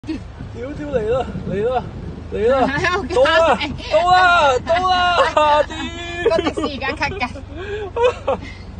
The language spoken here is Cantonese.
屌嚟啦嚟啦嚟啦，到啦到啦到啦，屌！ 個的士而家 cut 㗎。